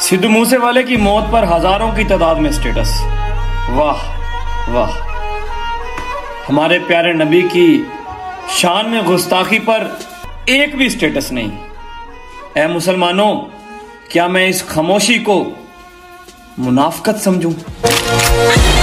सिद्धू मूसेवाले की मौत पर हजारों की तादाद में स्टेटस। वाह वाह। हमारे प्यारे नबी की शान में गुस्ताखी पर एक भी स्टेटस नहीं। ऐ मुसलमानों, क्या मैं इस खामोशी को मुनाफकत समझूं?